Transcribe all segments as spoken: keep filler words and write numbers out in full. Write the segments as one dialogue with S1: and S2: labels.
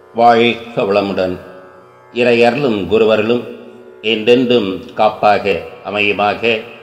S1: வாழ்க வளமுடன். இறையருளும் குருவருளும் என்றென்றும் காப்பாக அமையுமாக.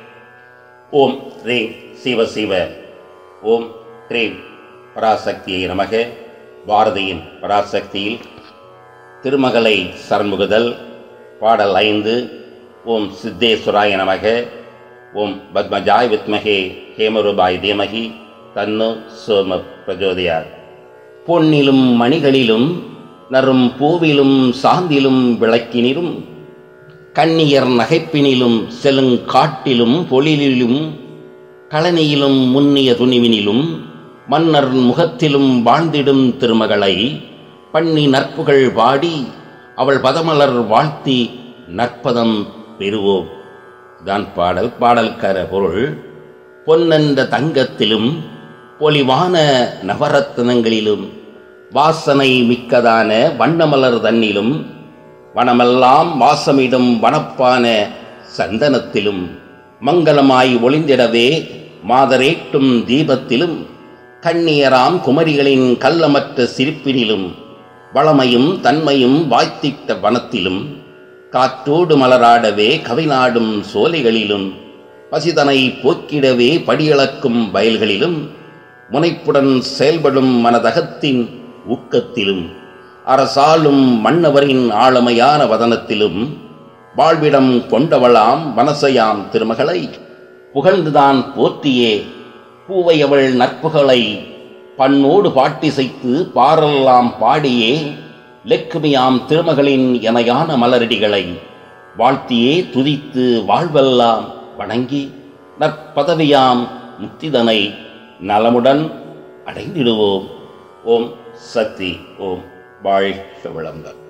S1: ஓம் ரீம் சிவ சிவ. ஓம் ரீம் பராசக்தியை நமக. பாரதியின் பராசக்தியில் திருமகளை சரண்முகுதல் பாடல் ஐந்து. ஓம் சித்தேஸ்வராய நமக. ஓம் பத்மஜாய் வித்மகே ஹேமரூபாய் தீமகி தன்னு சோம பிரஜோதயார். பொன்னிலும் மணிகளிலும் நறும் பூவிலும் சாந்திலும் விளக்கினிலும் கண்ணியர் நகைப்பினிலும் செலுங்காட்டிலும் பொழிலிலும் கழனியிலும் முன்னிய துணிவினிலும் மன்னர் முகத்திலும் வாழ்ந்திடும் திருமகளை பண்ணி நற்புகழ் பாடி அவள் பதமலர் வாழ்த்தி நற்பதம் பெறுவோம். தான் பாடல். பாடல்கர பொருள்: பொன்னென்ற தங்கத்திலும் பொலிவான நவரத்னங்களிலும் வாசனை மிக்கதான வண்ணமலர் தன்னிலும் வனமெல்லாம் வாசமிடும் வனப்பான சந்தனத்திலும் மங்களமாய் ஒளிந்திடவே மாதரேட்டும் தீபத்திலும் கண்ணியராம் குமரிகளின் கள்ளமற்ற சிரிப்பினிலும் வளமையும் தன்மையும் வாய்த்திட்ட வனத்திலும் காற்றோடு மலராடவே கவிநாடும் சோலைகளிலும் பசிதனை போக்கிடவே படியளக்கும் வயல்களிலும் முனைப்புடன் செயல்படும் மனதகத்தின் ஊக்கத்திலும் அரசாளும் மன்னவரின் ஆளுமையான வதனத்திலும் வாழ்விடம் கொண்டவளாம் வனசையாம் திருமகளை புகழ்ந்துதான் போற்றியே பூவையவள் நற்புகளை பண்ணோடு பாட்டிசைத்து பாரெல்லாம் பாடியே லெக்குமியாம் திருமகளின் இணையான மலரடிகளை வாழ்த்தியே துதித்து வாழ்வெல்லாம் வணங்கி நற்பதவியாம் முக்திதனை நலமுடன் அடைந்திடுவோம். ஓம் சக்தி. ஓம் வாழ்க வளமுடன்.